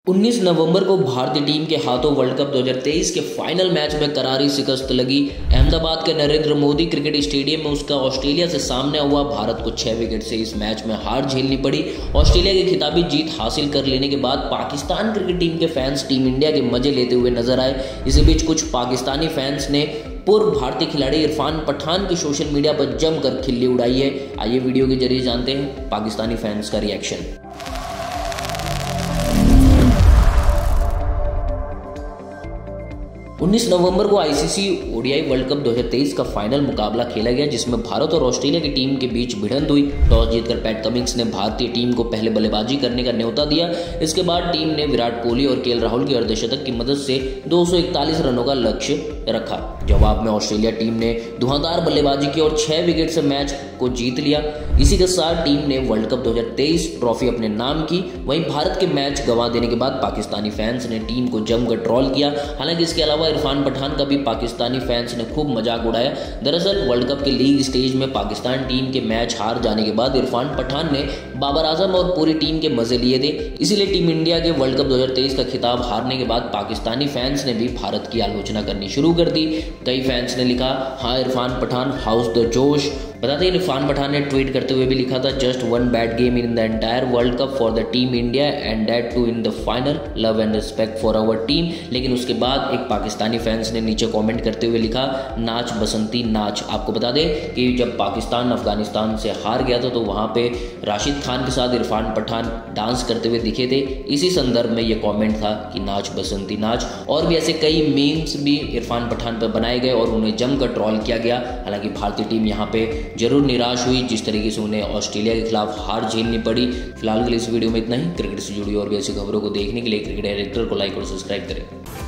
19 नवंबर को भारतीय टीम के हाथों वर्ल्ड कप 2023 के फाइनल मैच में करारी शिकस्त लगी। अहमदाबाद के नरेंद्र मोदी क्रिकेट स्टेडियम में उसका ऑस्ट्रेलिया से सामना हुआ। भारत को 6 विकेट से इस मैच में हार झेलनी पड़ी। ऑस्ट्रेलिया की खिताबी जीत हासिल कर लेने के बाद पाकिस्तान क्रिकेट टीम के फैंस टीम इंडिया के मजे लेते हुए नजर आए। इसी बीच कुछ पाकिस्तानी फैंस ने पूर्व भारतीय खिलाड़ी इरफान पठान की सोशल मीडिया पर जमकर खिल्ली उड़ाई है। आइए वीडियो के जरिए जानते हैं पाकिस्तानी फैंस का रिएक्शन। 19 नवंबर को आईसीसी ओडीआई वर्ल्ड कप 2023 का फाइनल मुकाबला खेला गया, जिसमें भारत और ऑस्ट्रेलिया की टीम के बीच भिड़ंत हुई। टॉस जीतकर पैट कमिंस ने भारतीय टीम को पहले बल्लेबाजी करने का न्योता दिया। इसके बाद टीम ने विराट कोहली और केएल राहुल की अर्धशतक की मदद से 241 रनों का लक्ष्य रखा। जवाब में ऑस्ट्रेलिया टीम ने धुआंधार बल्लेबाजी की और 6 विकेट से मैच को जीत लिया। इसी के साथ टीम ने वर्ल्ड कप 2023 ट्रॉफी अपने नाम की। वहीं भारत के मैच गंवा देने के बाद पाकिस्तानी फैंस ने टीम को जमकर ट्रोल किया। हालांकि इसके अलावा इरफान पठान का भी पाकिस्तानी फैंस ने खूब मजाक उड़ाया। दरअसल वर्ल्ड कप के लीग स्टेज में पाकिस्तान टीम के मैच हार जाने के बाद इरफान पठान ने बाबर आजम और पूरी टीम के मजे लिए थे। इसीलिए टीम इंडिया के वर्ल्ड कप 2023 का खिताब हारने के बाद पाकिस्तानी फैंस ने भी भारत की आलोचना करनी शुरू कर दी। कई फैंस ने लिखा, हाँ इरफान पठान हाउस द जोश। बताते हैं इरफान पठान ने ट्वीट करते हुए भी लिखा था, just one bad game in the entire world cup for the team India and that too in the final, love and respect for our team. लेकिन उसके बाद एक पाकिस्तानी फैंस ने नीचे कमेंट करते हुए लिखा, नाच बसंती नाच। आपको बता दें कि जब पाकिस्तान अफगानिस्तान से हार गया था तो वहाँ पे राशिद खान के साथ इरफान पठान डांस करते हुए दिखे थे। इसी संदर्भ में ये कमेंट था कि नाच बसंती नाच। और भी ऐसे कई मीम्स भी इरफान पठान पर बनाए गए और उन्हें जमकर ट्रोल किया गया। हालांकि भारतीय टीम यहाँ पे जरूर निराश हुई, जिस तरीके से उन्हें ऑस्ट्रेलिया के खिलाफ हार झेलनी पड़ी। फिलहाल के लिए इस वीडियो में इतना ही। क्रिकेट से जुड़ी और भी ऐसी खबरों को देखने के लिए क्रिकेट डायरेक्टर को लाइक और सब्सक्राइब करें।